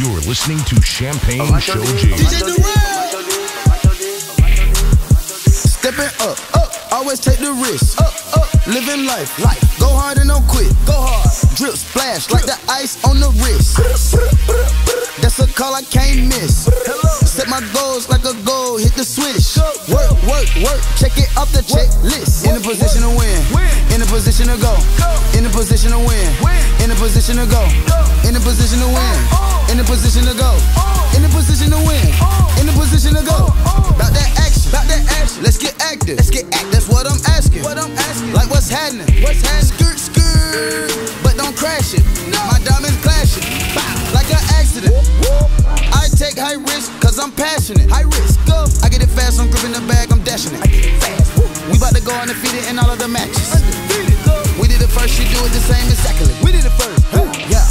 You're listening to Champagneshoji. Stepping up, always take the risk. Living life, go hard and don't quit. Go hard, drip splash like the ice on the wrist. That's a call I can't miss. Set my goals like a goal, hit the switch. Work, check it off the checklist. In a position to win, in a position to go, in a position to win, in a position to go, in a position to win, in a position to go, in a position to win, in a position to go. About that action, let's get active, that's what I'm asking, like what's happening, skirt, but don't crash it, my diamonds clashing, like an accident. I take high risk, cause I'm passionate, high risk, go. I get it fast, I'm gripping the bag, I'm dashing it. We about to go undefeated in all of the matches. We did it first, you do it the same exactly. We did it first, yeah.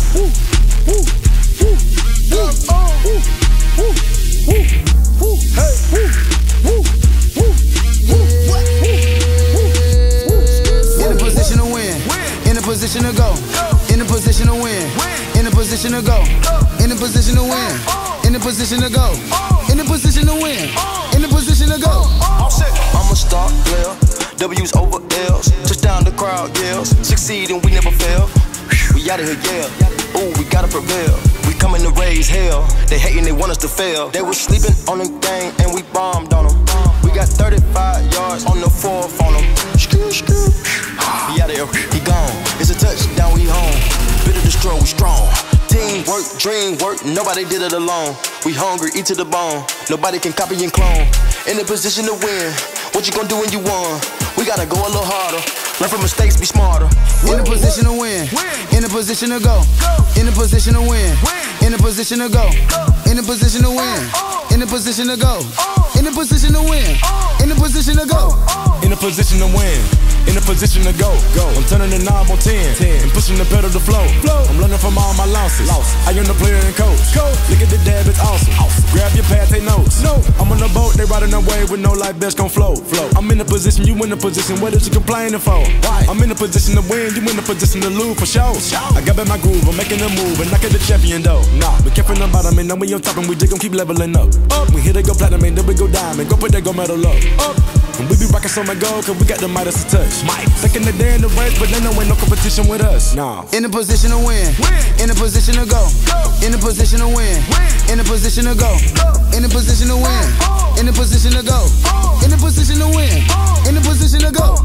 In a position to win, in a position to go, in a position to win, in a position to go, in a position to win, in a position to go, in a position to win, in a position to go. I'm a star player, W's over L's, touchdown the crowd yells, succeed and we never fail. We out of here, yeah. Ooh, we gotta prevail. We coming to raise hell. They hating, they want us to fail. They was sleeping on the game and we bombed on them. We got 35 yards on the fourth on them. He out of here, he gone. It's a touchdown, we home. Bitter destroy, we strong. Teamwork, dream work, nobody did it alone. We hungry, eat to the bone. Nobody can copy and clone. In a position to win. What you gonna do when you won? We gotta go a little harder. Learn from mistakes, be smarter. In a position to win, in a position to go, in a position to win, in a position to go, in a position to win, in a position to go, in a position to win, in a position to go, in a position to win, in a position to go. I'm turning the knob on 10 and pushing the pedal to flow. I'm learning from all my losses. I am the player and coach. Look at the dab, it's awesome. Grab your pad, take notes. I'm on the boat, they riding the wave with no life vest gon' float. I'm in a position, you in a position. What is you complaining for? I'm in a position to win, you in a position to lose for sure. I got back my groove, I'm making a move, and I get the champion though. Be careful on bottom, and now we on top, and we just gon' keep leveling up. We hit it, go platinum, and then we go diamond. Go put that gold medal up. And we be rockin' so my gold, cause we got the Midas to touch. Second the day in the race, but then there ain't no competition with us. In a position to win, in a position to go, in a position to win, in a position to go, in a position to win, in a position to go, in a position to win, in a position to go.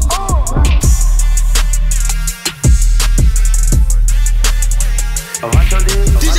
DJ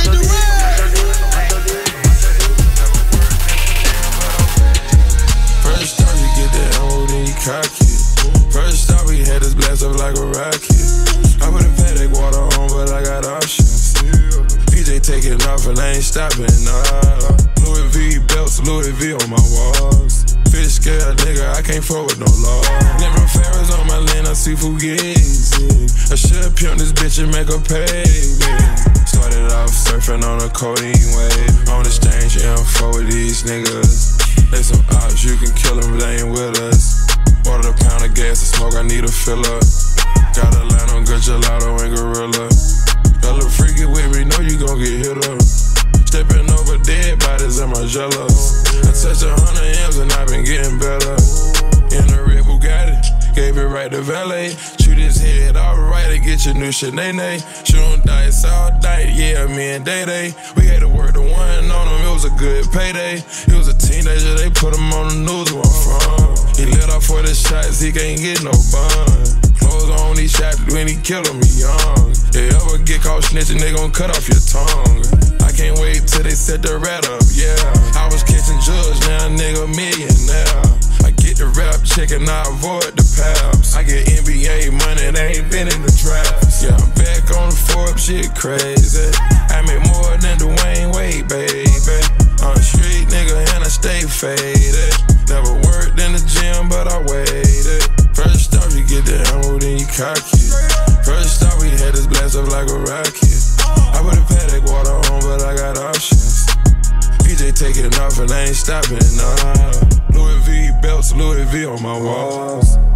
First off, you get that ammo, then you cock it. First off, we had this blast up like a rocket. I put a paddock water on, but I got options. PJ taking off and I ain't stopping, nah. Louis V belts, Louis V on my walls. Fish scale, nigga, I can't fuck with no law. Never Ferris on my land, I see Fugazi. I should pimp this bitch and make her pay me. Started off surfing on a codeine wave. On exchange info with these niggas. They some ops, you can kill them, they ain't with us. Ordered a pound of gas to smoke, I need a fill up. Got a line on good gelato and gorilla. Got a little freaky with me, know you gon' get hit up. Stepping over dead bodies and my jealous. I touched 100 M's and I been getting better. In a red Bugatti, gave it right to valet. Shoot his head alright and get your new shit, nay. Shoot on dice all night, yeah, me and Day. We had to work the one on him, it was a good payday. He was a teenager, they put him on the news where I'm from. He let off for the shots, he can't get no bun. Clothes on, he shot when he killed him, he young. They ever get caught snitching, they gon' cut off your tongue. I can't wait till they set the rat up, yeah. I was catching drugs, now a nigga millionaire. I get the rap check and I avoid the paps. I get NBA money, they ain't been in the drafts. Yeah, I'm back on the Forbes, shit crazy. I make more than Dwayne Wade, baby. I'm a street nigga and I stay faded. Never worked in the gym, but I waited. First off, you get the ammo, then you cock it. First off, we had this blast up like a rocket. I put a paddock water on, but I got options. PJ taking off and I ain't stopping, nah. Louis V belts, Louis V on my walls. Fish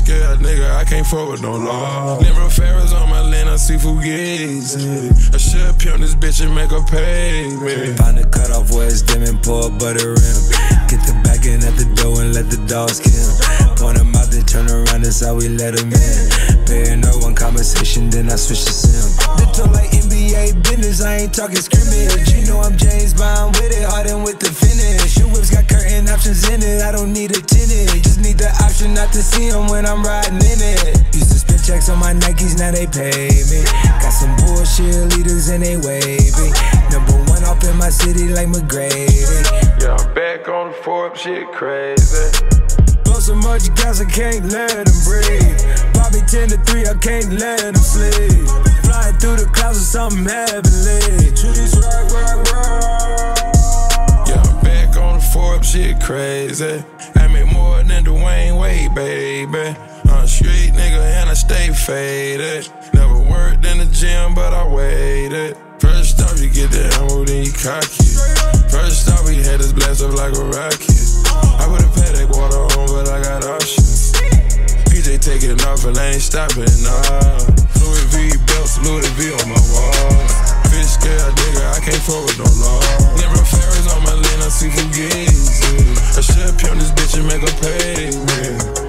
scared nigga, I can't fuck with no law. Limber Ferris on my lane, I see Fugazi. I should pimp this bitch and make her pay me. Find the cutoff where it's dim and pour a butter rim. Get the back in at the door and let the dogs kill. Point them out, then turn around, that's how we let them in. Paying no one conversation, then I switch to sim. The talk like NBA business, I ain't talking scrimmage. You know I'm James Bond with it, Harden with the finish. Your whips got curtain options in it, I don't need a tenant. Just need the option not to see them when I'm riding in it. Used to spend checks on my Nikes, now they pay me. Got some bullshit leaders and they wavy. Number one off in my city like McGrady. Yeah, I'm back on the Forbes, shit crazy. Blow so much gas, I can't let them breathe. Bobby 10 to 3, I can't let them sleep. Flying through the clouds with something heavenly. Trees rock, rock, rock. Yeah, I'm back on the Forbes, shit crazy. I make more than Dwayne Wade, baby. I'm a street nigga and I stay faded. Never worked in the gym, but I waited. First off, you get the ammo, then you cock it. First off, we had this blast up like a rocket. I put a paddock water on, but I got options. PJ taking off and I ain't stopping, nah. Louis V belts, Louis V on my wall. Fish scale, nigga, I can't fuck with no law. Never Ferris on my lane, I see Fugazi. I should pimp this bitch and make her pay me.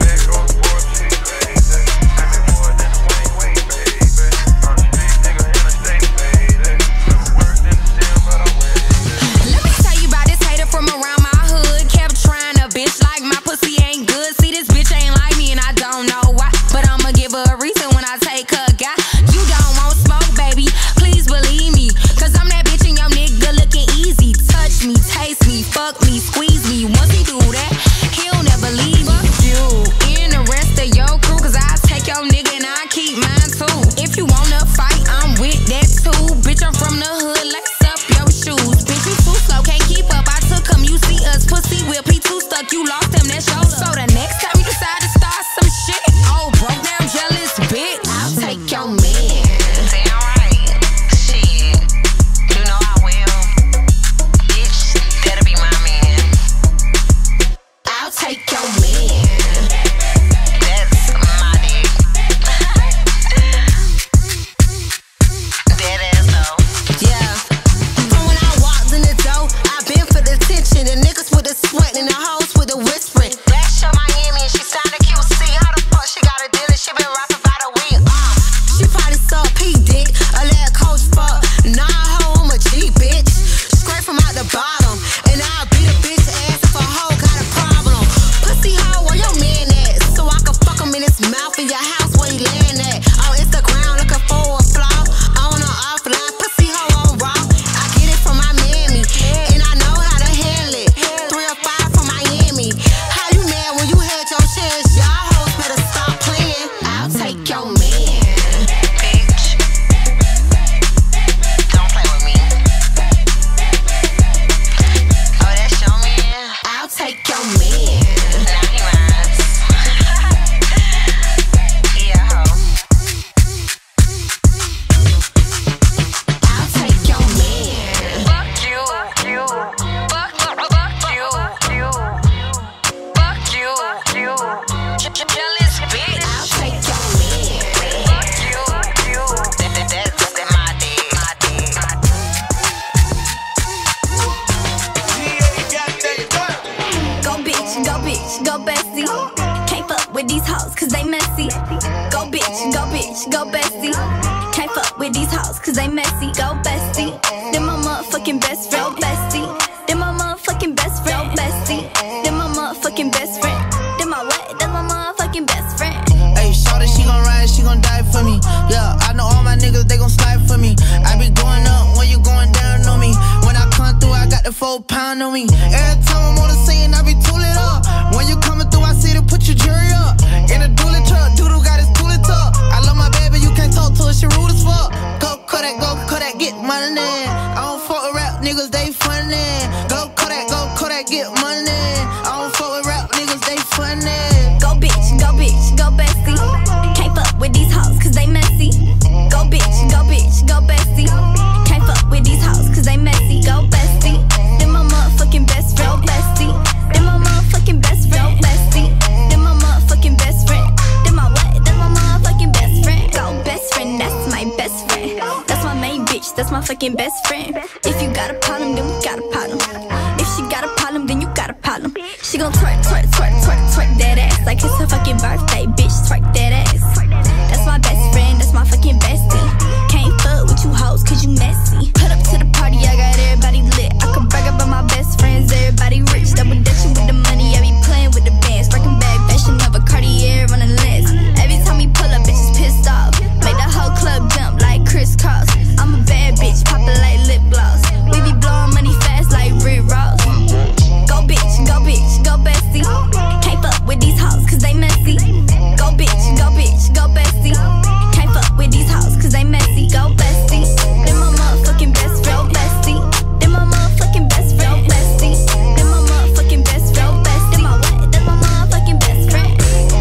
fucking best friend. If you got a problem, then we got a problem. If she got a problem, then you got a problem. She gon' twerk, twerk, twerk, twerk, twerk that ass like it's her fucking birthday, bitch, twerk that ass. That's my best friend, that's my fucking bestie. Can't fuck with you hoes, cause you messy. Put up to the party, I got everybody lit. I could brag about my best friends, everybody rich. Double dutching with the money, I be playing with the bands. Breaking bag, fashion of a Cartier on the lens. Every time we pull up, bitches pissed off. Make the whole club jump like crisscross. I'm a bad bitch, poppin' like lip gloss. We be blowing money fast like Rick Ross. Go bitch, go bitch, go bestie. Can't fuck with these hoes cause they messy. Go bitch, go bitch, go bestie. Can't fuck with these hoes cause they messy. Go bestie. Then my motherfucking best friend. Bestie. Then my motherfucking best friend. Bestie. Then my motherfucking best friend. Bestie. Then my what? Then my motherfucking best friend.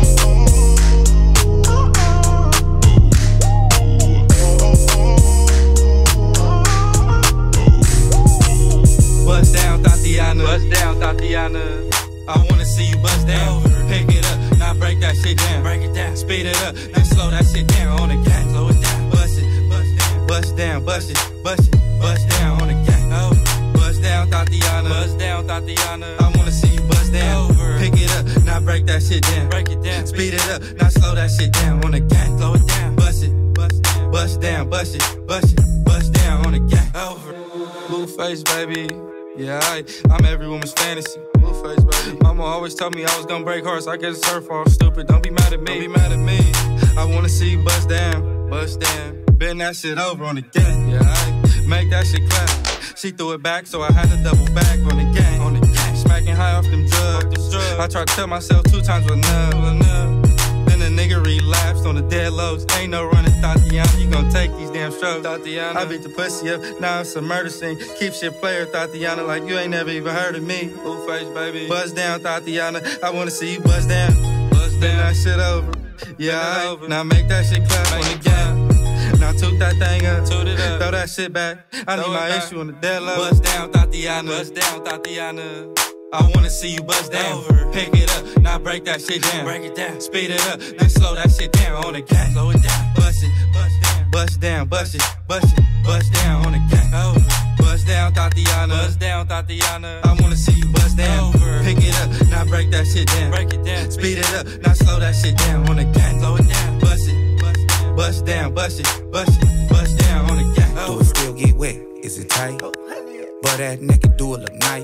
Bust down, Tatiana. Bust down, Tatiana. I wanna see you bust down. Pick it up, now break that shit down. Break it down, speed it up, then slow that shit down on the gas. Slow it down, bust it, bust down, bust it, bust it, bust down on the gas. Bust down, Tatiana. Bust down, Tatiana. I wanna see you bust down. Pick it up, now break that shit down. Break it down, speed it up, now slow that shit down on the gas. Slow it down, bust it, bust down, bust it, bust down on the gas. Blue face, baby. Yeah, I'm every woman's fantasy. Blueface, baby. Mama always told me I was gonna break hearts. I guess it's her fault. Stupid, don't be mad at me. Don't be mad at me. I wanna see you bust down, bust down. Bend that shit over on the gang. Yeah, make that shit clap. She threw it back, so I had to double back on the gang. On the gang, smacking high off them drugs. I tried to tell myself 2 times with enough. Then the nigga relapsed on the dead lows. Ain't no running, Tatiana. You gon' take these damn strokes, Tatiana. I beat the pussy up, now it's a murder scene. Keep shit player, Tatiana, like you ain't never even heard of me. Blue face, baby. Buzz down, Tatiana. I wanna see you buzz down. Buzz down, that shit over. Yeah, over. Now make that shit clap on the game. Now toot that thing up, toot it up. Throw that shit back. I need my issue on the dead low. Buzz down, Tatiana. Buzz down, Tatiana. I wanna see you bust down. Pick it up, now break that shit down. Break it down, speed it up, then slow that shit down on the gas. Slow it down, bust it, bust down, bust it, bust down on the gas. Bust down, Tatiana. Bust down, Tatiana. I wanna see you bust down. Pick it up, now break that shit down. Break it down, speed it up, now slow that shit down on the gas. Slow it down, bust it, bust down, bust it, bust down on the gas. Do it still get wet? Is it tight? But that naked do it look nice.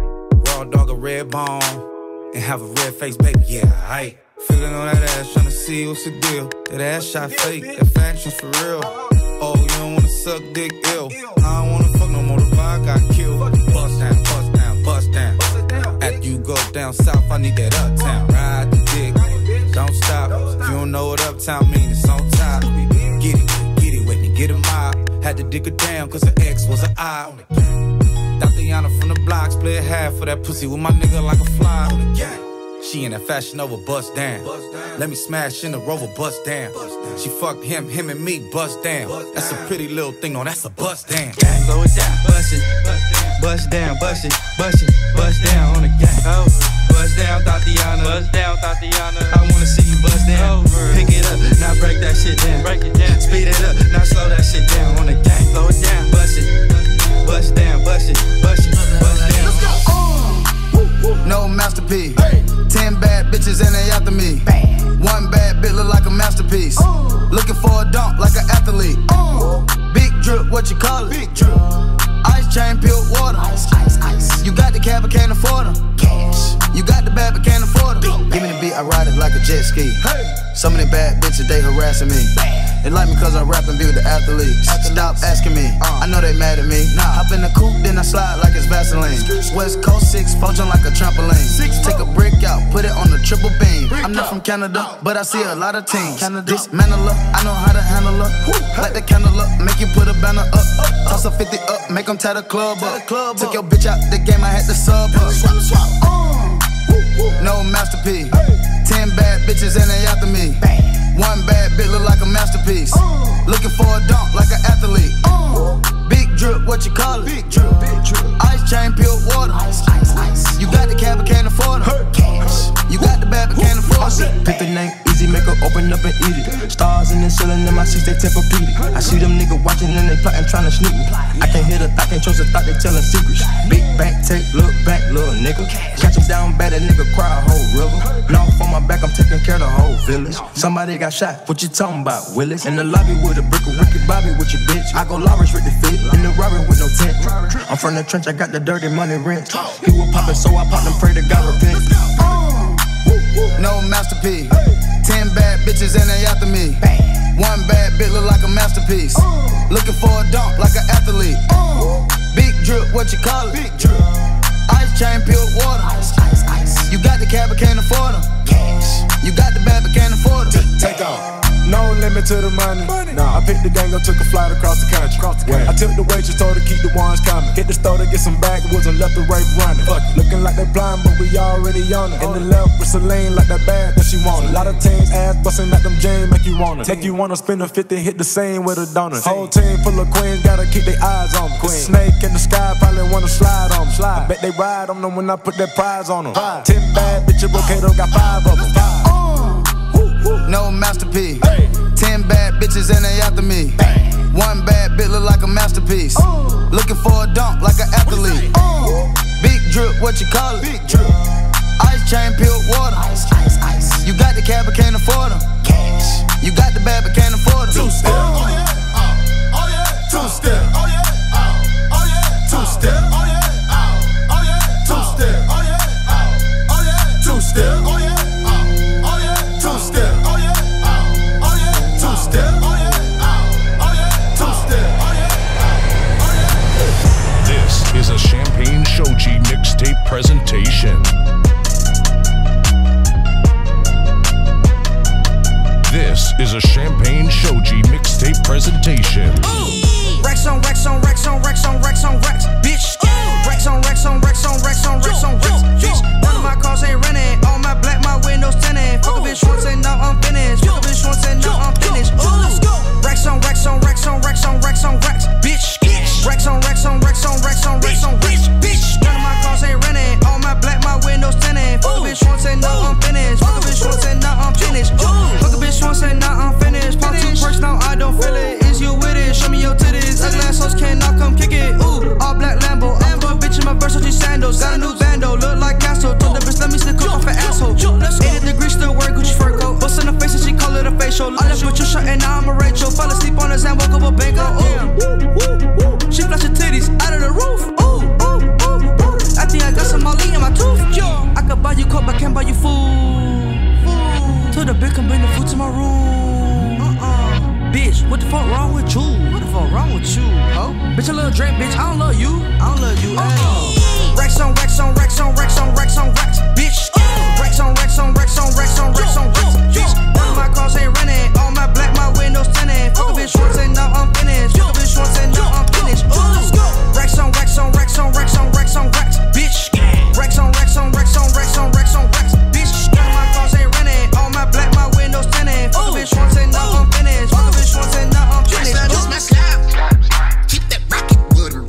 Raw dog a red bone and have a red face, baby. Yeah, I feeling on that ass, tryna see what's the deal. That ass shot fake, that faction's for real. Oh, you don't wanna suck dick ill. I don't wanna fuck no more, the vibe got killed. Bust down, bust down, bust down. After you go down south, I need that uptown. Ride the dick, don't stop. If you don't know what uptown means, it's on top. Get it with me, get a mob. Had to dig her down, cause her ex was an eye. Tatiana from the block, split half for that pussy with my nigga like a fly. She in that Fashion Over, bust down. Let me smash in the Rover, bust down. She fucked him and me, bust down. That's a pretty little thing, no, that's a bust down. Slow it down, bust it, bust down, bust it, bust down on the gang. Bust down, Tatiana. Bust down, Tatiana. I wanna see you bust down. Pick it up, now break that shit down. Break it down, speed it up, now slow that shit down on the gang. Slow it down, bust it, bust down, bust it, bust down. No masterpiece. 10 bad bitches and they after me. One bad bitch look like a masterpiece. Looking for a dunk like an athlete. Big drip, what you call it? Big drip. Ice chain, pure water. Ice. You got the cab, but can't afford them. Cash. You got the bad, but can't afford them. Give me the beat, I ride it like a jet ski. So many bad bitches, they harassing me. They like me cause I rap and be with the athletes. Stop asking me, I know they mad at me. Hop in the coupe, then I slide like it's Vaseline. West Coast 6, poaching like a trampoline. Take a brick out, put it on the triple beam. I'm not from Canada, but I see a lot of teams. Dismantle her, I know how to handle her. Light the candle up, make you put a banner up. Toss a 50 up, make them tie the club up. Took your bitch out the game, I had to sub her. No masterpiece. 10 bad bitches and they after me. One bad bitch look like a masterpiece. Looking for a dunk like an athlete. Big drip, what you call it? Big drip. Ice chain, pure water. Ice. You got the cab, but can't afford it. Cash. You got the bad, but can't afford it. Pick the name easy, make her open up and eat it. Stars housing and selling in my seats, they Tempur-Pedic. I see them niggas watching and they plotting, trying to sneak me. I can't hear the thought, can't trust the thought, they telling secrets. Big back, take, look back, little nigga. Catch him down bad, that nigga cry a whole river. Now on my back, I'm taking care of the whole village. Somebody got shot, what you talking about, Willis? In the lobby with a brick of wicked Bobby with your bitch. I go Lawrence with the fit, in the robbery with no tent. I'm from the trench, I got the dirty money rent. He was poppin', so I popped and pray to God repent. No masterpiece. 10 bad bitches and they after me. One bad bitch look like a masterpiece. Looking for a dunk like an athlete. Big drip, what you call it? Big drip. Ice chain, pure water. Ice. You got the cab, but can't afford them. Cash. You got the bad, but can't afford them. Take off. No limit to the money. Nah, I picked the gang up, took a flight across the country. I took the waitress, told her keep the ones coming. Hit the store to get some backwoods and left the right running. Looking like they blind, but we already on it. In the left with Celine, like that bag that she wanted. A lot of teams ass busting like them James, make you wanna. Make you wanna spend a 50, hit the same with a donut. Whole team full of queens, gotta keep their eyes on them. Snake in the sky, probably wanna slide on them. I bet they ride on them when I put that prize on them. 10 bad bitches, Rocato got 5 of them. No masterpiece. 10 bad bitches and they after me. One bad bitch look like a masterpiece. Looking for a dunk like an athlete. Big drip, what you call it? Big drip. Ice chain, pure water. Ice. You got the cab, but can't afford them. Cash. You got the bad, but can't afford them. 2-step. Oh yeah. Oh yeah. 2-step. Oh yeah. Oh yeah. 2-step. Oh yeah. Oh yeah. 2-step. Oh yeah. Oh yeah. 2-step. Oh yeah. Oh yeah. 2-step. Oh yeah. Oh yeah. 2-step. Oh yeah. Oh yeah. 2-step. Oh yeah. This is a Champagne Shoji mixtape presentation. This is a Champagne Shoji mixtape presentation. Racks on racks on racks on racks on racks on racks, bitch. Racks on racks on racks on racks on racks on racks, bitch. None of my cars ain't renting. All my black, my windows tinted. Fuck a bitch once and now I'm finished. Fuck a bitch once and now I'm finished. Let's go. Racks on racks on racks on racks on racks on racks, bitch. Racks on racks on racks on racks on racks on racks, bitch. None of my cars ain't renting. All my black, my windows tinted. Fuck a bitch once and now I'm finished. Fuck a bitch once and now I'm finished. Fuck a bitch once and now I'm finished. Pop 2 perks now I don't feel it. Is you with it? Show me your titties. Ugly ass hoes cannot come kick it. Ooh, all black Lambo. I'm a bitch in my Versace sandals. Got a new bando, look like Castro. Told the bitch let me stick off an asshole. 80 degrees still wear Gucci fur coat. Bust in the face and she call it a facial. I left with your shirt and now I'm a Rachel. Fell asleep on his hand, woke up a bank. Ooh, she flash her titties out of the roof. Ooh, ooh, ooh, ooh. I think I got some Molly in my tooth. I could buy you coke, but can't buy you food. To the bitch can bring the food to my room. Bitch, what the fuck wrong with you? What the fuck wrong with you? Oh, bitch, I love Drake, bitch. I don't love you. I don't love you. Racks on racks on racks on racks on racks on racks, bitch. Racks on racks on racks on racks on racks on racks, bitch. None of my cars ain't renting. All my black, my windows tinted. Fuck a bitch once and now I'm finished. Fuck a bitch once and now I'm finished. Racks on racks on racks on racks on racks on racks, bitch. Racks on racks on racks on racks on racks on racks, bitch. None of my cars ain't renting. All my black, my windows tinted. Fuck a bitch once and now I'm finished. Fuck a bitch once and now I'm finished. That's my slap. Keep that rocket wood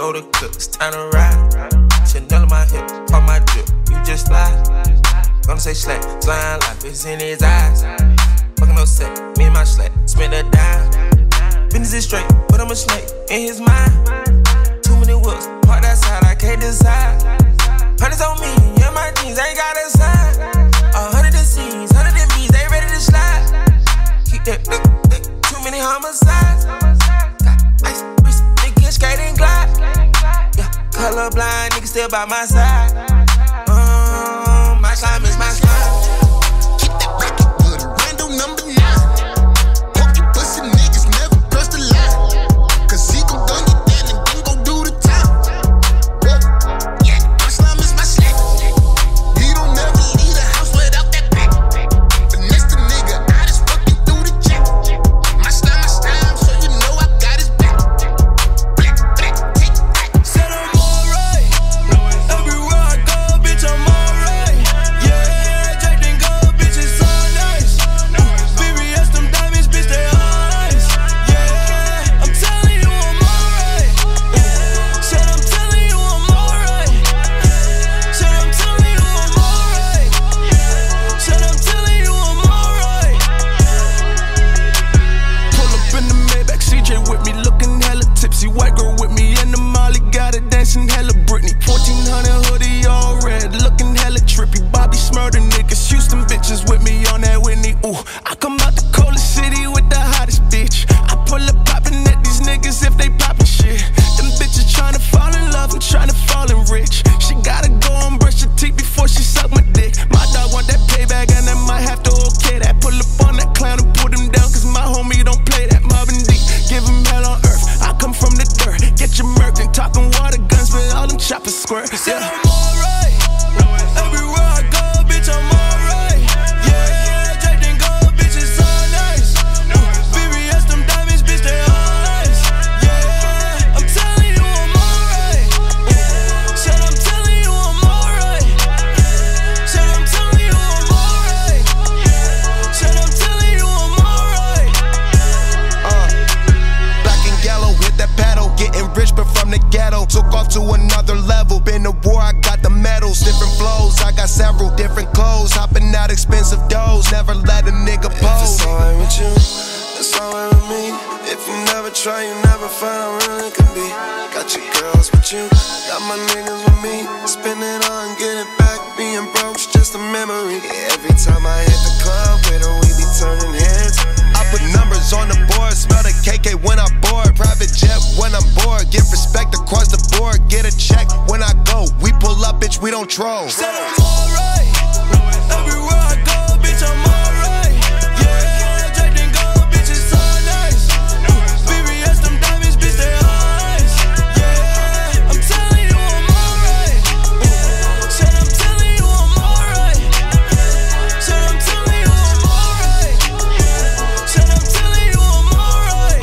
know the cook, it's time to ride. Chanel on my hip, on my drip, you just slide. Gonna say slack, slime life, it's in his eyes. Fucking no set, me and my slack, spend a dime. Business is straight, but I'm a snake in his mind. Too many whoops, parked outside, I can't decide. Hundreds on me, yeah, my jeans, I ain't got a sign. 100 scenes, 100 B's, they ready to slide. Keep that too many homicides. Got ice, wrist, nigga, skate and glide. Yeah, colorblind, nigga still by my side. My slime is my slime. Keep that bracket good, random number 9. Hope you pussy niggas never cross the line. Cause he gon' gun you down and then gon' do the time. Yeah, my slime is my slack. He don't never leave the house without that back. Finesse the nigga, I just fucking through the jack. My slime, so you know I got his back. Black, black, take that. Said I'm alright. Everywhere I go, bitch, I'm alright. Yeah, Jack and gold, bitch, it's all nice. VVS, them diamonds, bitch, they eyes. Yeah, I'm telling you I'm alright. Said I'm telling you I'm alright. Said I'm telling you I'm alright. Said I'm telling you I'm alright. Pull up in the Maybach, CJ with me, looking hella tipsy. White girl with me and the Molly, got it dancing hella Britney. 1400 hoodie, all red, looking hella trippy. Bobby Smurder niggas, Houston bitches with me on that Whitney. Ooh, I come out the coldest city with the hottest bitch. I pull up popping at these niggas if they poppin' shit. Them bitches tryna fall in love and tryna fall in rich. She gotta go and brush her teeth before she suck my dick. My dog want that payback and I might have to okay that. Pull up on that clown and put him down, cause my homie don't play that. Marvin D, give him hell on earth. I come from the dirt, get your murked and talking water guns, but all them choppers squirt. Said I'm alright. Everywhere I go, bitch, I'm alright. Yeah, Jack and gold, bitch, it's all nice. VVS, them diamonds, bitch, they eyes. Yeah, I'm telling you I'm alright. Said I'm telling you I'm alright. Said I'm telling you I'm alright. Said I'm telling you I'm alright. Black and yellow, hit that paddle, getting rich but from the ghetto. Took off to another level, been to war, I got the medals. Different flows, I got several different clothes. Hopping out expensive doughs, never let a nigga pose. If it's alright with you, it's alright with me. If you never try, you never find out where it can be. Got your girls with you, got my niggas with me. Spend it all and get it back. Being broke's just a memory. Yeah, every time I hit the club with her, we be turning heads. I put numbers on the board, smell the KK when I board. Private jet when I'm bored, get respect across the board. Get a check when I go, we pull up, bitch, we don't troll. Said I'm alright. Everywhere I go, bitch, I'm alright. Yeah, Jack and gold, bitch, it's all nice. VVS, them diamonds, bitch, they eyes. Yeah, I'm telling you I'm alright. Said I'm telling you I'm alright. Said I'm telling you I'm alright. Said I'm telling you I'm alright.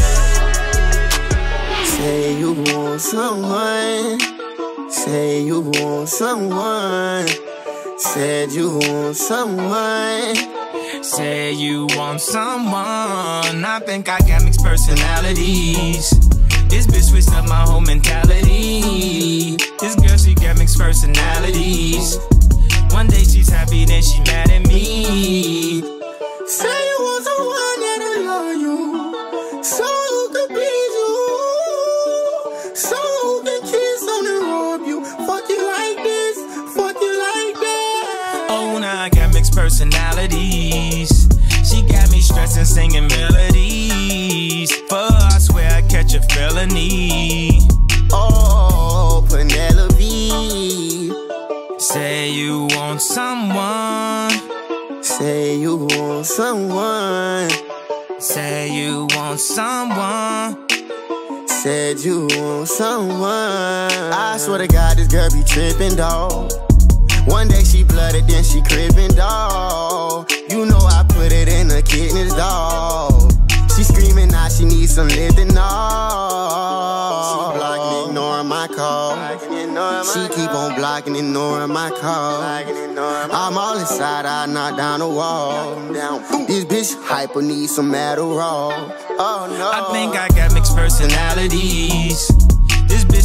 Say you want someone. Say you want someone. Said you want someone. Say you want someone. I think I got mixed personalities. This bitch switched up my whole mentality. This girl, she got mixed personalities. One day she's happy, then she mad at me. Say you want someone that'll love you, so who could please you, so who can kiss on and rob you. Fuck you like this, fuck you like that. Oh, now I got mixed personalities. She got me stressing, singing melodies. But I swear I catch a felony. Oh, Penelope. Say you want someone. Say you want someone. Say you want someone. Said you want someone. I swear to God, this girl be trippin', dawg. One day she blooded, then she cribbin', dawg. You know I put it in her kidneys, dawg. She screaming out she needs some lifting, dawg. She blocking, ignoring my call. She keep on blocking, ignoring my call. I'm all inside, I knock down the wall. This bitch hyper needs some Adderall. Oh no. I think I got mixed personalities. This bitch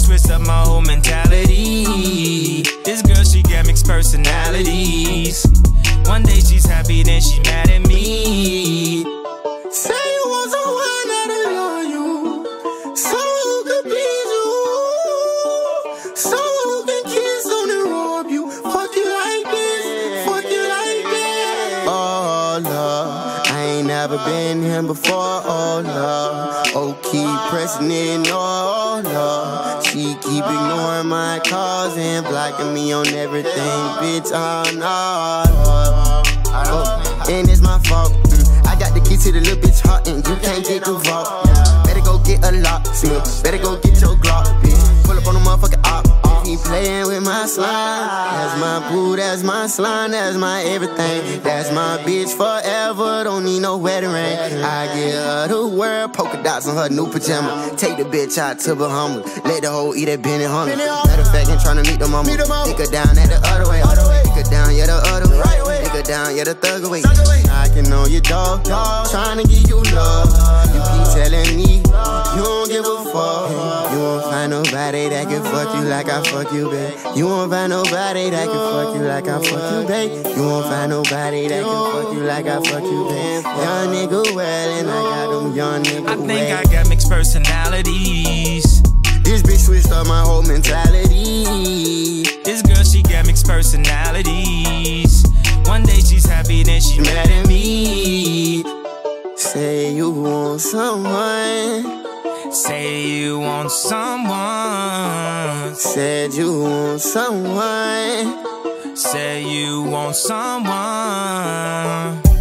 bitch switched up my whole mentality. This girl, she got mixed personalities. One day she's happy, then she mad at me. Say you want someone that'll love you, someone who could please you, someone who can kiss on and rob you. Fuck you like this, fuck you like that. Oh Lord, I ain't never been here before. Oh Lord, oh keep pressing in. Oh Lord, she keep ignoring my calls and blocking me on everything, bitch. Oh no, oh, and it's my fault. I got the key to the little bitch heart and you can't get the vault. Better go get a lock, better go get your Glock, bitch. Pull up on the motherfucking op. He playing with my slime. That's my boo, that's my slime, that's my everything. That's my bitch forever, don't need no wedding ring. I get her the world, polka dots on her new pajama. Take the bitch out to Bahamas, let the hoe eat that Benny Hunter. Matter of fact, ain't tryna meet the mama. Take her down at the other way. Take her down, yeah, the other way. Take her down, yeah, the thug away. Knocking on your door, tryna give you love. You keep telling me you don't give a fuck. You won't find nobody that can fuck you like I fuck you, babe. You won't find nobody that can fuck you like I fuck you, babe. You won't find nobody that can fuck you like I fuck you, babe. Young nigga well, and I got them young nigga well. I think I got mixed personalities. This bitch switched up my whole mentality. This girl, she got mixed personalities. One day she's happy, then she mad at me. Say you want someone. Say you want someone. Said you want someone. Say you want someone.